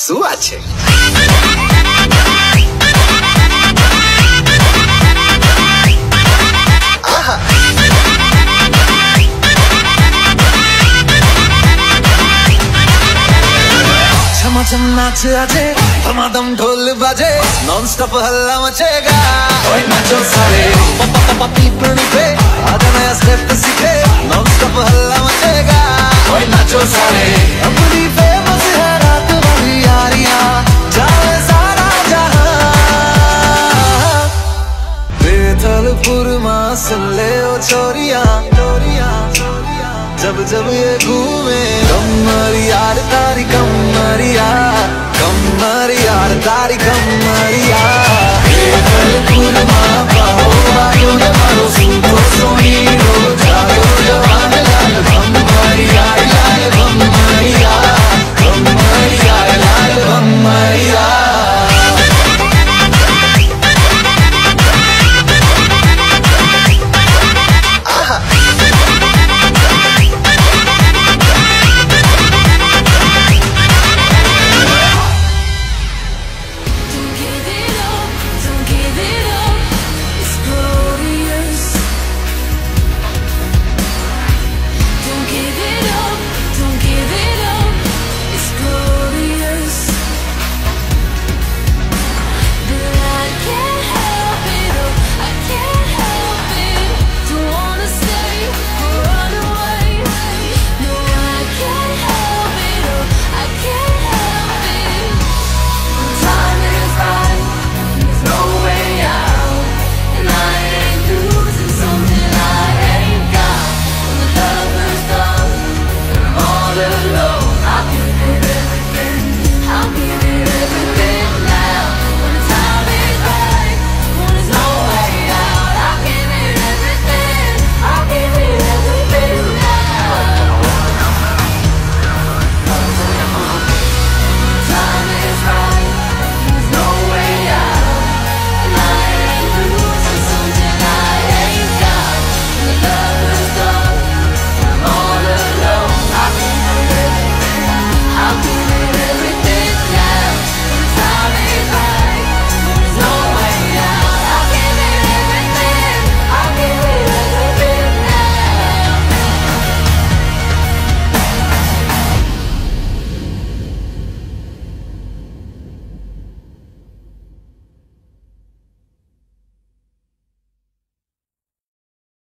શું વાત છે? झमाझम नाच आजे, धमाधम ढोल बाजे, नॉन स्टॉप हल्ला मचेगा। ओए नाचो सारे, पापा पीपल पे, आजा नया स्टेप सीखे, नॉन स्टॉप हल्ला मचेगा। ओए नाचो सारे, अपनी फेमस है रात वाली यारियां, जाए सारा जहां। बेथलपुर मां सुन ले ओ छोरियां, जब जब ये